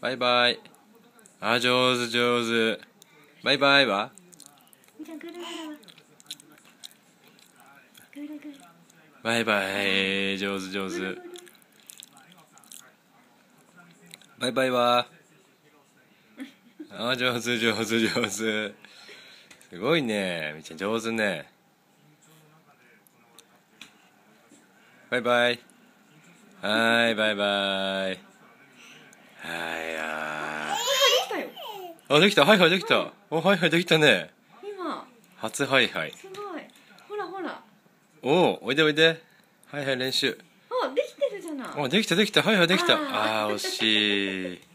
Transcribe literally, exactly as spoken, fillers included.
バイバイ。あ、上手上手。バイバイはじゃあぐるぐるはぐるぐるバイバイ。上手上手。バイバイはあ、上手上手上手。すごいね、みーちゃん上手ね。バイバイ。はい、バイバイ。はい、あできたよ。 ーあ、できた、はいはいできた。お、はいはいできたね。 今初はいはい。 すごい。ほらほら。 おお、おいでおいで。はいはい練習。 あ、できてるじゃない。 お、できたできた、はいはいできた。 あーあー、惜しい。